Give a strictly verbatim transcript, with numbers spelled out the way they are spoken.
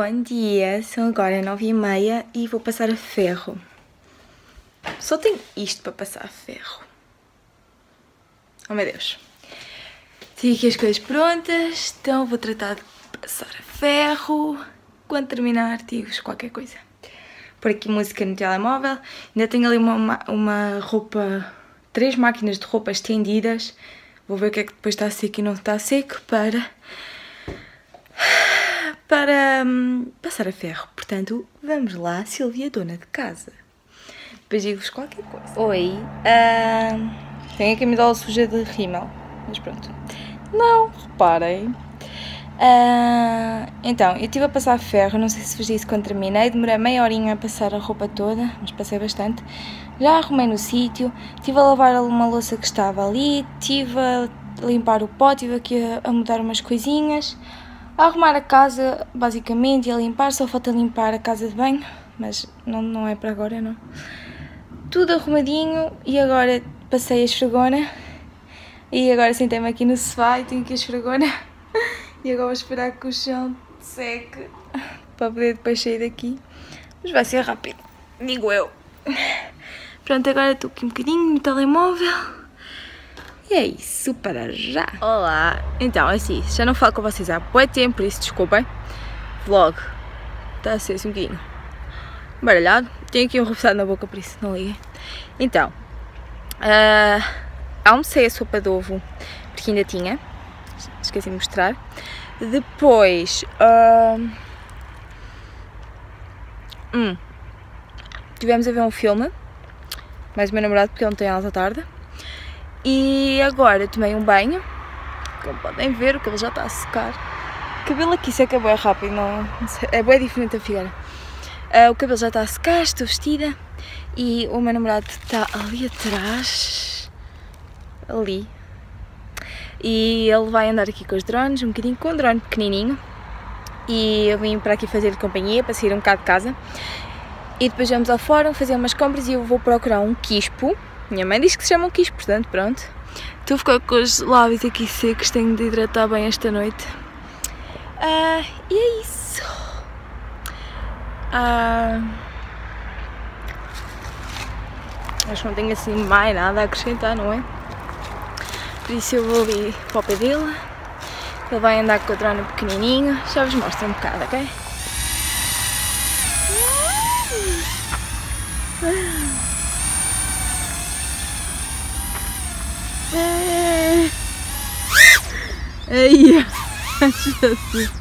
Bom dia, são agora nove e meia e vou passar a ferro. Só tenho isto para passar a ferro. Oh meu Deus. Tenho aqui as coisas prontas, então vou tratar de passar a ferro. Quando terminar, digo qualquer coisa. Por aqui música no telemóvel. Ainda tenho ali uma, uma roupa, três máquinas de roupa estendidas. Vou ver o que é que depois está seco e não está seco para... para hum, passar a ferro. Portanto, vamos lá, Silvia, dona de casa. Depois digo-vos qualquer coisa. Oi, uh, tenho a camisola suja de rímel, mas pronto. Não, reparem. Uh, então, eu estive a passar ferro, não sei se vos disse quando terminei, demorei meia horinha a passar a roupa toda, mas passei bastante. Já arrumei no sítio, estive a lavar uma louça que estava ali, estive a limpar o pó, estive aqui a, a mudar umas coisinhas. A arrumar a casa, basicamente, e a limpar, só falta limpar a casa de banho, mas não, não é para agora, não. Tudo arrumadinho e agora passei a esfregona e agora sentei-me aqui no sofá e tenho aqui a esfregona e agora vou esperar que o chão seque para poder depois sair daqui, mas vai ser rápido, digo eu. Pronto, agora estou aqui um bocadinho no telemóvel. E é isso, para já. Olá, então assim, já não falo com vocês há bué tempo, por isso desculpem. Vlog está a ser assim um bocadinho baralhado. Tenho aqui um reforçado na boca, por isso não liguem. Então, uh, almocei a sopa de ovo, porque ainda tinha, esqueci de mostrar. Depois, uh, hum, tivemos a ver um filme, mais o meu namorado, porque ele não tem aulas à tarde. E agora tomei um banho, como podem ver, o cabelo já está a secar. O cabelo aqui seca bem rápido, não, não sei, é bem diferente da Figueira. Uh, o cabelo já está a secar, estou vestida e o meu namorado está ali atrás, ali. E ele vai andar aqui com os drones, um bocadinho com um drone pequenininho. E eu vim para aqui fazer-lhe companhia, para sair um bocado de casa. E depois vamos ao fórum fazer umas compras e eu vou procurar um quispo. Minha mãe diz que se chama um quispo, portanto, pronto. Estou a ficar com os lábios aqui secos, tenho de hidratar bem esta noite. Uh, e é isso. Uh, acho que não tenho assim mais nada a acrescentar, não é? Por isso eu vou ali para o pé dele. Ele vai andar com o drone pequenininho. Já vos mostro um bocado, ok? Ai, Jesus.